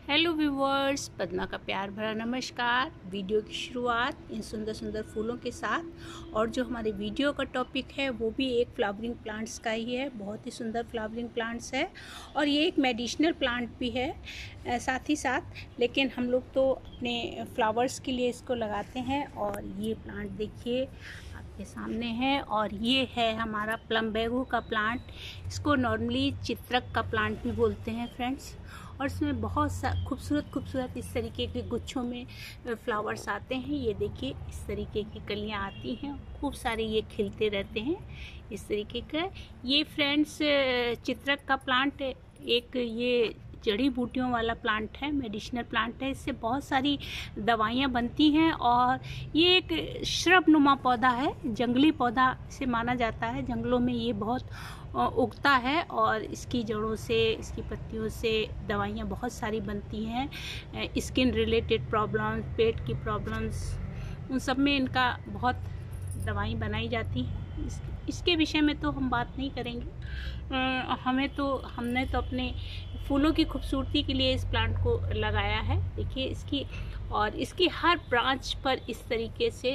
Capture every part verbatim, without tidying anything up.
Hello viewers, Padma का प्यार भरा नमस्कार। वीडियो की शुरुआत इन सुंदर सुंदर फूलों के साथ। और जो हमारे वीडियो का टॉपिक है वो भी एक फ्लावरिंग प्लांट्स का ही है। बहुत ही सुंदर फ्लावरिंग प्लांट्स है और ये एक मेडिसिनल प्लांट भी है साथ ही साथ। लेकिन हम लोग तो अपने फ्लावर्स के लिए इसको लगाते हैं। और ये प्लांट देखिए आपके सामने है, और ये है हमारा प्लम्बेगो का प्लांट। इसको नॉर्मली चित्रक का प्लांट भी बोलते हैं फ्रेंड्स। और इसमें बहुत सा खूबसूरत खूबसूरत इस तरीके के गुच्छों में फ्लावर्स आते हैं। ये देखिए इस तरीके की कलियां आती हैं, खूब सारे ये खिलते रहते हैं इस तरीके का। ये फ्रेंड्स चित्रक का प्लांट एक ये जड़ी बूटियों वाला प्लांट है, मेडिसिनल प्लांट है। इससे बहुत सारी दवाइयाँ बनती हैं और ये एक श्रब नुमा पौधा है, जंगली पौधा से माना जाता है। जंगलों में ये बहुत उगता है और इसकी जड़ों से, इसकी पत्तियों से दवाइयाँ बहुत सारी बनती हैं। स्किन रिलेटेड प्रॉब्लम्स, पेट की प्रॉब्लम्स, उन सब में इनका बहुत दवाई बनाई जाती हैं। इस, इसके विषय में तो हम बात नहीं करेंगे। आ, हमें तो हमने तो अपने फूलों की खूबसूरती के लिए इस प्लांट को लगाया है। देखिए इसकी, और इसकी हर ब्रांच पर इस तरीके से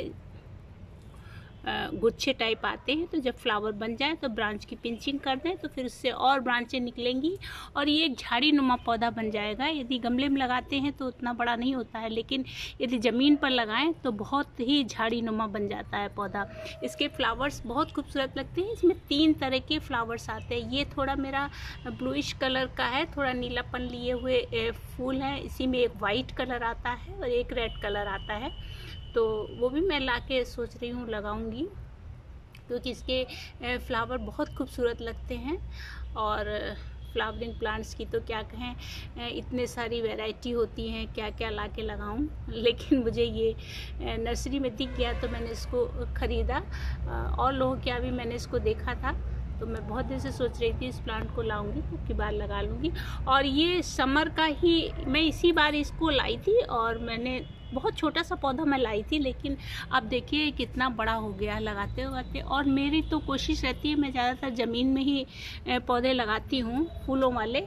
गुच्छे टाइप आते हैं। तो जब फ्लावर बन जाए तो ब्रांच की पिंचिंग कर दें तो फिर उससे और ब्रांचें निकलेंगी और ये एक झाड़ी नुमा पौधा बन जाएगा। यदि गमले में लगाते हैं तो उतना बड़ा नहीं होता है, लेकिन यदि ज़मीन पर लगाएं तो बहुत ही झाड़ी नुमा बन जाता है पौधा। इसके फ्लावर्स बहुत खूबसूरत लगते हैं। इसमें तीन तरह के फ्लावर्स आते हैं। ये थोड़ा मेरा ब्लूइश कलर का है, थोड़ा नीलापन लिए हुए फूल है। इसी में एक वाइट कलर आता है और एक रेड कलर आता है। तो वो भी मैं लाके सोच रही हूँ लगाऊंगी, क्योंकि इसके फ्लावर बहुत खूबसूरत लगते हैं। और फ्लावरिंग प्लांट्स की तो क्या कहें, इतने सारी वैरायटी होती हैं, क्या क्या लाके लगाऊं। लेकिन मुझे ये नर्सरी में दिख गया तो मैंने इसको ख़रीदा। और लोगों के यहाँ भी मैंने इसको देखा था, तो मैं बहुत देर से सोच रही थी इस प्लांट को लाऊंगी, तो की बार लगा लूँगी। और ये समर का ही, मैं इसी बार इसको लाई थी और मैंने बहुत छोटा सा पौधा मैं लाई थी, लेकिन अब देखिए कितना बड़ा हो गया लगाते लगाते। और मेरी तो कोशिश रहती है, मैं ज़्यादातर ज़मीन में ही पौधे लगाती हूँ फूलों वाले,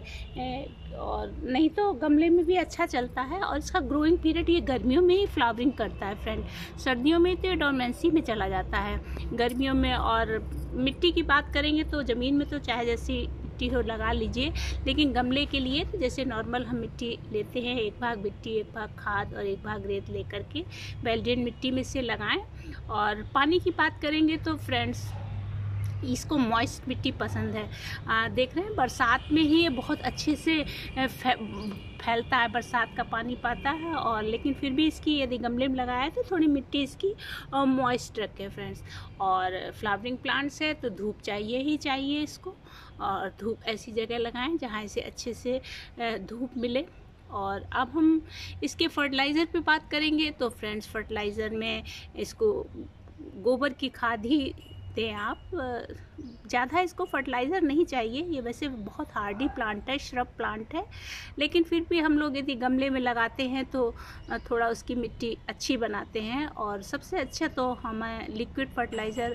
और नहीं तो गमले में भी अच्छा चलता है। और इसका ग्रोइंग पीरियड ये गर्मियों में ही फ्लावरिंग करता है फ्रेंड। सर्दियों में तो ये डोरमेंसी में चला जाता है। गर्मियों में, और मिट्टी की बात करेंगे तो ज़मीन में तो चाहे जैसी हो लगा लीजिए, लेकिन गमले के लिए तो जैसे नॉर्मल हम मिट्टी लेते हैं, एक भाग मिट्टी, एक भाग खाद और एक भाग रेत लेकर के वेल्डेड मिट्टी में से लगाएं। और पानी की बात करेंगे तो फ्रेंड्स इसको मॉइस्ट मिट्टी पसंद है। आ, देख रहे हैं बरसात में ही ये बहुत अच्छे से फै, फैलता है, बरसात का पानी पाता है। और लेकिन फिर भी इसकी यदि गमले में लगाया तो थोड़ी मिट्टी इसकी मॉइस्ट रखे फ्रेंड्स। और फ्लावरिंग प्लांट्स है तो धूप चाहिए ही चाहिए इसको, और धूप ऐसी जगह लगाएं जहाँ इसे अच्छे से धूप मिले। और अब हम इसके फर्टिलाइज़र पे बात करेंगे तो फ्रेंड्स फर्टिलाइज़र में इसको गोबर की खाद ही दें आप। ज़्यादा इसको फर्टिलाइज़र नहीं चाहिए। ये वैसे बहुत हार्डी प्लांट है, श्रब प्लांट है, लेकिन फिर भी हम लोग यदि गमले में लगाते हैं तो थोड़ा उसकी मिट्टी अच्छी बनाते हैं। और सबसे अच्छा तो हमें लिक्विड फर्टिलाइज़र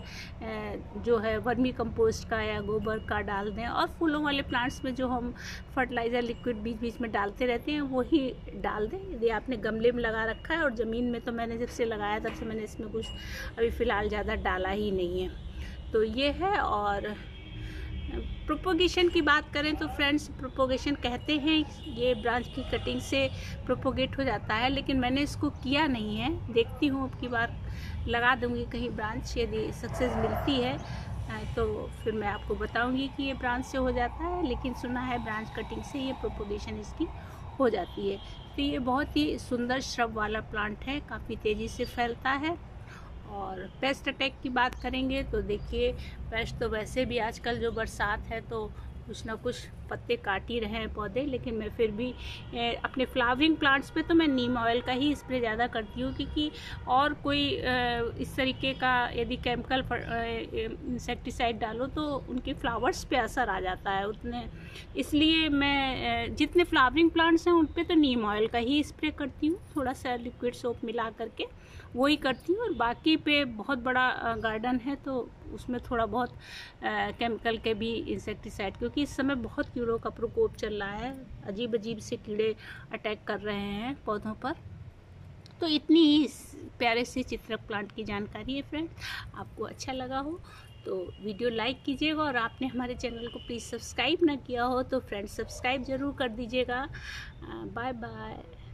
जो है वर्मी कंपोस्ट का या गोबर का डाल दें। और फूलों वाले प्लांट्स में जो हम फर्टिलाइज़र लिक्विड बीच बीच में डालते रहते हैं वो ही डाल दें। यदि आपने गमले में लगा रखा है, और ज़मीन में तो मैंने जब से लगाया तब से मैंने इसमें कुछ अभी फ़िलहाल ज़्यादा डाला ही नहीं है। तो ये है। और प्रोपोगेशन की बात करें तो फ्रेंड्स प्रोपोगेशन कहते हैं ये ब्रांच की कटिंग से प्रोपोगेट हो जाता है, लेकिन मैंने इसको किया नहीं है। देखती हूँ अब की बार लगा दूँगी कहीं ब्रांच, यदि सक्सेस मिलती है तो फिर मैं आपको बताऊँगी कि ये ब्रांच से हो जाता है। लेकिन सुना है ब्रांच कटिंग से ये प्रोपोगेशन इसकी हो जाती है। तो ये बहुत ही सुंदर श्रब वाला प्लांट है, काफ़ी तेज़ी से फैलता है। और पेस्ट अटैक की बात करेंगे तो देखिए पेस्ट तो वैसे भी आजकल जो बरसात है तो कुछ ना कुछ पत्ते काट ही रहे हैं पौधे, लेकिन मैं फिर भी अपने फ्लावरिंग प्लांट्स पे तो मैं नीम ऑयल का ही स्प्रे ज़्यादा करती हूँ, क्योंकि और कोई इस तरीके का यदि केमिकल इंसेक्टिसाइड डालो तो उनके फ्लावर्स पे असर आ जाता है उतने। इसलिए मैं जितने फ्लावरिंग प्लांट्स हैं उन पे तो नीम ऑयल का ही स्प्रे करती हूँ, थोड़ा सा लिक्विड सोप मिला करके वो ही करती हूँ। और बाकी पे बहुत बड़ा गार्डन है तो उसमें थोड़ा बहुत केमिकल के भी इंसेक्टिसाइड, क्योंकि क्योंकि इस समय बहुत कीड़ों का प्रकोप चल रहा है, अजीब अजीब से कीड़े अटैक कर रहे हैं पौधों पर। तो इतनी ही प्यारे से चित्रक प्लांट की जानकारी है फ्रेंड। आपको अच्छा लगा हो तो वीडियो लाइक कीजिएगा, और आपने हमारे चैनल को प्लीज़ सब्सक्राइब ना किया हो तो फ्रेंड्स सब्सक्राइब ज़रूर कर दीजिएगा। Bye bye.